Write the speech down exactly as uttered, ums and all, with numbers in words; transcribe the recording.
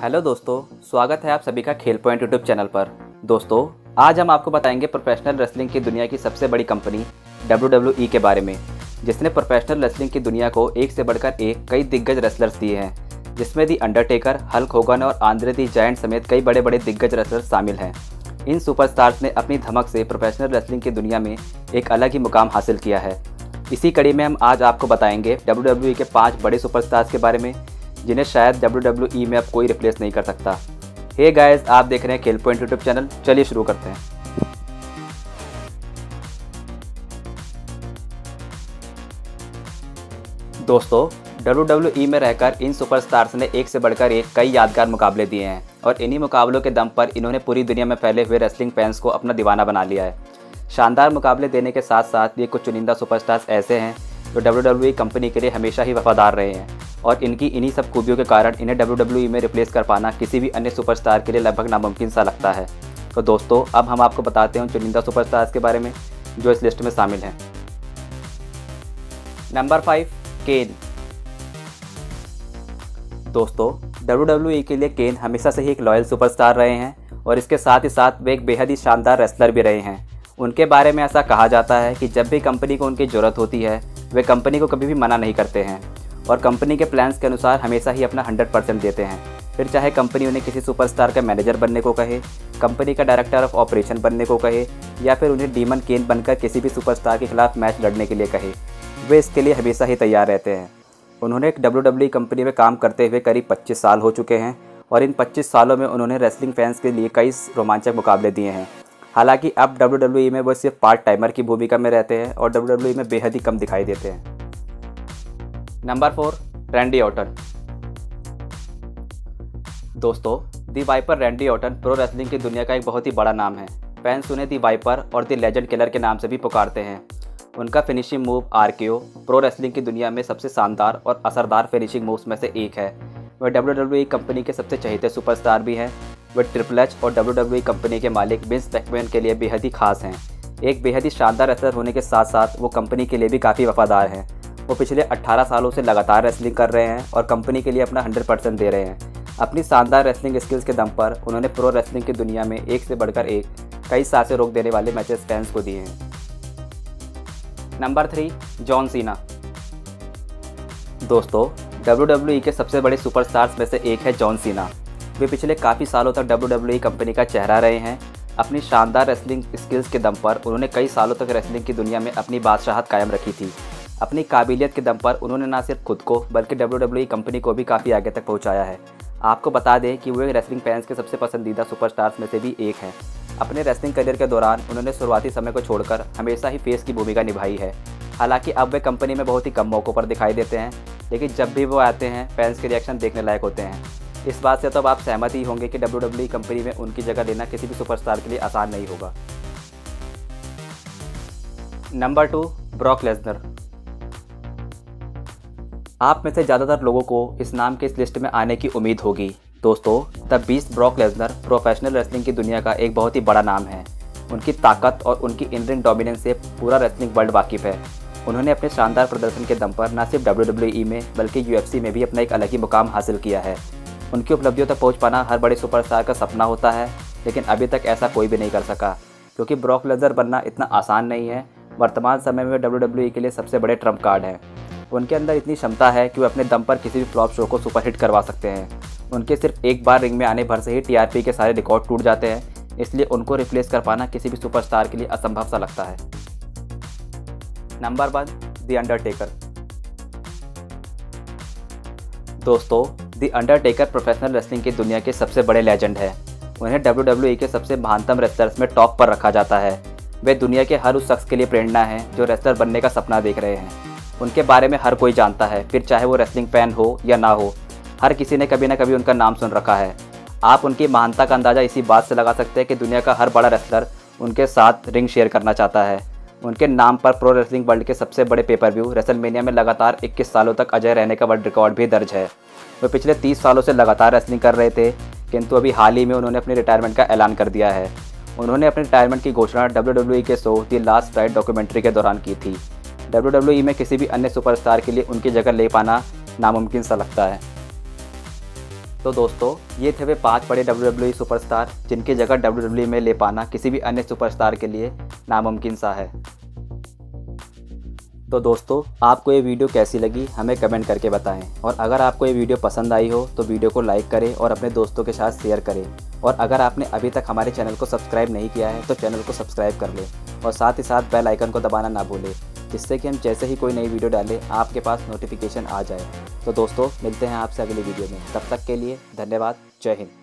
Hello दोस्तों, स्वागत है आप सभी का खेल पॉइंट यूट्यूब चैनल पर। दोस्तों, आज हम आपको बताएंगे प्रोफेशनल रेसलिंग की दुनिया की सबसे बड़ी कंपनी डब्ल्यू डब्ल्यू ई के बारे में, जिसने प्रोफेशनल रेसलिंग की दुनिया को एक से बढ़कर एक कई दिग्गज रेसलर्स दिए हैं, जिसमें दी अंडरटेकर, हल्क होगन और आंद्रे दी जायंट समेत कई बड़े बड़े दिग्गज रेसलर्स शामिल हैं। इन सुपरस्टार्स ने अपनी धमक से प्रोफेशनल रेसलिंग की दुनिया में एक अलग ही मुकाम हासिल किया है। इसी कड़ी में हम आज आपको बताएंगे डब्ल्यू डब्ल्यू ई के पाँच बड़े सुपरस्टार्स के बारे में, जिन्हें शायद डब्ल्यू डब्ल्यू ई में अब कोई रिप्लेस नहीं कर सकता। हे गाइस, आप देख रहे हैं खेल पॉइंट यूट्यूब चैनल। चलिए शुरू करते हैं। दोस्तों, डब्ल्यू डब्ल्यू ई में रहकर इन सुपरस्टार्स ने एक से बढ़कर एक कई यादगार मुकाबले दिए हैं और इन्हीं मुकाबलों के दम पर इन्होंने पूरी दुनिया में फैले हुए रेसलिंग फैंस को अपना दीवाना बना लिया है। शानदार मुकाबले देने के साथ साथ ये कुछ चुनिंदा सुपरस्टार्स ऐसे हैं जो डब्ल्यू डब्ल्यू ई कंपनी के लिए हमेशा ही वफादार रहे हैं और इनकी इन्हीं सब खूबियों के कारण इन्हें डब्ल्यू डब्ल्यू ई में रिप्लेस कर पाना किसी भी अन्य सुपरस्टार के लिए लगभग नामुमकिन सा लगता है। तो दोस्तों, अब हम आपको बताते हैं उन चुनिंदा सुपरस्टार्स के बारे में जो इस लिस्ट में शामिल हैं। Number five, Kane. दोस्तों, डब्ल्यू डब्ल्यू ई के लिए केन हमेशा से ही एक लॉयल सुपरस्टार रहे हैं और इसके साथ ही साथ वे एक बेहद ही शानदार रेसलर भी रहे हैं। उनके बारे में ऐसा कहा जाता है कि जब भी कंपनी को उनकी ज़रूरत होती है, वे कंपनी को कभी भी मना नहीं करते हैं और कंपनी के प्लान्स के अनुसार हमेशा ही अपना हंड्रेड परसेंट देते हैं। फिर चाहे कंपनी उन्हें किसी सुपरस्टार का मैनेजर बनने को कहे, कंपनी का डायरेक्टर ऑफ ऑपरेशन बनने को कहे या फिर उन्हें डीमन केन बनकर किसी भी सुपरस्टार के खिलाफ मैच लड़ने के लिए कहे, वे इसके लिए हमेशा ही तैयार रहते हैं। उन्होंने एक डब्ल्यू डब्ल्यू ई कंपनी में काम करते हुए करीब पच्चीस साल हो चुके हैं और इन पच्चीस सालों में उन्होंने रेसलिंग फैंस के लिए कई रोमांचक मुकाबले दिए हैं। हालांकि अब डब्ल्यू डब्ल्यू ई में वो सिर्फ पार्ट टाइमर की भूमिका में रहते हैं और डब्ल्यू डब्ल्यू ई में बेहद ही कम दिखाई देते हैं। Number four, Randy Orton. दोस्तों, the Viper Randy Orton pro wrestling की दुनिया का एक बहुत ही बड़ा नाम है। फैंस उन्हें दी वाइपर और दी लेजेंड किलर के नाम से भी पुकारते हैं। उनका finishing move RKO pro wrestling की दुनिया में सबसे शानदार और असरदार फिनिशिंग मूव्स में से एक है। वह डब्ल्यू डब्ल्यू ई कंपनी के सबसे चहेते सुपरस्टार भी हैं। वे ट्रिपल एच और डब्ल्यू डब्ल्यू ई कंपनी के मालिक विंस मैकमैन के लिए बेहद ही खास हैं। एक बेहद ही शानदार रेसलर होने के साथ साथ वो कंपनी के लिए भी काफ़ी वफादार हैं। वो पिछले अठारह सालों से लगातार रेसलिंग कर रहे हैं और कंपनी के लिए अपना हंड्रेड परसेंट दे रहे हैं। अपनी शानदार रेसलिंग स्किल्स के दम पर उन्होंने प्रो रेसलिंग की दुनिया में एक से बढ़कर एक कई सांसें रोक देने वाले मैचेस फैंस को दिए हैं। Number three, John Cena. दोस्तों, डब्ल्यू डब्ल्यू ई के सबसे बड़े सुपरस्टार्स में से एक है जॉन सीना। वे पिछले काफ़ी सालों तक डब्ल्यू डब्ल्यू ई कंपनी का चेहरा रहे हैं। अपनी शानदार रेसलिंग स्किल्स के दम पर उन्होंने कई सालों तक रेसलिंग की दुनिया में अपनी बादशाहत कायम रखी थी। अपनी काबिलियत के दम पर उन्होंने न सिर्फ खुद को बल्कि डब्ल्यू डब्ल्यू ई कंपनी को भी काफ़ी आगे तक पहुंचाया है। आपको बता दें कि वे रेसलिंग फैंस के सबसे पसंदीदा सुपरस्टार्स में से भी एक हैं। अपने रेसलिंग करियर के दौरान उन्होंने शुरुआती समय को छोड़कर हमेशा ही फेस की भूमिका निभाई है। हालांकि अब वे कंपनी में बहुत ही कम मौक़ों पर दिखाई देते हैं, लेकिन जब भी वो आते हैं फैंस के रिएक्शन देखने लायक होते हैं। इस बात से तो अब आप सहमत ही होंगे कि डब्ल्यू डब्ल्यू ई कंपनी में उनकी जगह लेना किसी भी सुपरस्टार के लिए आसान नहीं होगा। Number two, Brock Lesnar. आप में से ज़्यादातर लोगों को इस नाम के इस लिस्ट में आने की उम्मीद होगी। दोस्तों, the beast Brock Lesnar professional wrestling की दुनिया का एक बहुत ही बड़ा नाम है। उनकी ताकत और उनकी इन रिंग डोमिनेंस से पूरा रेसलिंग वर्ल्ड वाकिफ़ है। उन्होंने अपने शानदार प्रदर्शन के दम पर न सिर्फ डब्ल्यू डब्ल्यू ई में बल्कि यू एफ सी में भी अपना एक अलग ही मुकाम हासिल किया है। उनकी उपलब्धियों तक पहुंच पाना हर बड़े सुपरस्टार का सपना होता है, लेकिन अभी तक ऐसा कोई भी नहीं कर सका, क्योंकि ब्रॉक लेसनर बनना इतना आसान नहीं है। वर्तमान समय में डब्ल्यू डब्ल्यू ई के लिए सबसे बड़े ट्रम्प कार्ड हैं। उनके अंदर इतनी क्षमता है कि वे अपने दम पर किसी भी फ्लॉप शो को सुपरहिट करवा सकते हैं। उनके सिर्फ एक बार रिंग में आने भर से ही टी आर पी के सारे रिकॉर्ड टूट जाते हैं, इसलिए उनको रिप्लेस कर पाना किसी भी सुपरस्टार के लिए असंभव सा लगता है। Number one, the Undertaker. दोस्तों, द अंडरटेकर प्रोफेशनल रेसलिंग की दुनिया के सबसे बड़े लेजेंड है। उन्हें डब्ल्यू डब्ल्यू ई के सबसे महानतम रेसलर्स में टॉप पर रखा जाता है। वे दुनिया के हर उस शख्स के लिए प्रेरणा है जो रेसलर बनने का सपना देख रहे हैं। उनके बारे में हर कोई जानता है, फिर चाहे वो रेसलिंग फैन हो या ना हो, हर किसी ने कभी ना कभी उनका नाम सुन रखा है। आप उनकी महानता का अंदाज़ा इसी बात से लगा सकते हैं कि दुनिया का हर बड़ा रेसलर उनके साथ रिंग शेयर करना चाहता है। उनके नाम पर प्रो रेसलिंग वर्ल्ड के सबसे बड़े पेपर व्यू रेसलमेनिया में लगातार इक्कीस सालों तक अजय रहने का वर्ल्ड रिकॉर्ड भी दर्ज है। वे पिछले तीस सालों से लगातार रेसलिंग कर रहे थे, किंतु अभी हाल ही में उन्होंने अपनी रिटायरमेंट का ऐलान कर दिया है। उन्होंने अपने रिटायरमेंट की घोषणा डब्ल्यू डब्ल्यू ई के show the last ride documentary के दौरान की थी। डब्ल्यू डब्ल्यू ई में किसी भी अन्य सुपरस्टार के लिए उनकी जगह ले पाना नामुमकिन सा लगता है। तो दोस्तों ये थे वे पांच बड़े डब्ल्यू डब्ल्यू ई सुपरस्टार जिनकी जगह डब्ल्यू डब्ल्यू ई में ले पाना किसी भी अन्य सुपरस्टार के लिए नामुमकिन सा है। तो दोस्तों आपको ये वीडियो कैसी लगी हमें कमेंट करके बताएं, और अगर आपको ये वीडियो पसंद आई हो तो वीडियो को लाइक करें और अपने दोस्तों के साथ शेयर करें। और अगर आपने अभी तक हमारे चैनल को सब्सक्राइब नहीं किया है तो चैनल को सब्सक्राइब कर लें और साथ ही साथ बेल आइकन को दबाना ना भूलें, जिससे कि हम जैसे ही कोई नई वीडियो डालें आपके पास नोटिफिकेशन आ जाए। तो दोस्तों मिलते हैं आपसे अगली वीडियो में, तब तक के लिए धन्यवाद। जय हिंद।